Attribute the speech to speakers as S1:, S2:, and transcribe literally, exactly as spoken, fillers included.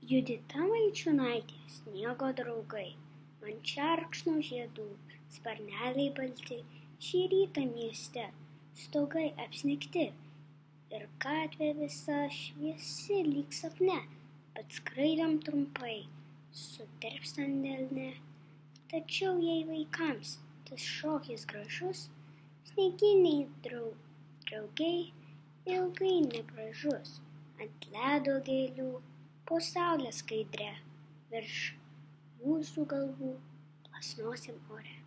S1: Judita Vaičiūnaitė Sniego draugai, man čerkšno žiedų, sparneliai balti, šį rytą mieste, stogai apsnigti ir gatvė visa šviesi lyg sapne, bet skraidom trumpai, sutirpstant delne. Tačiau jei vaikams tas šokis gražus, snieginiai draug, draugai ilgai nepražus, ant ledo gėlių, po saulės skaidria, virš jūsų galvų plasnosim ore.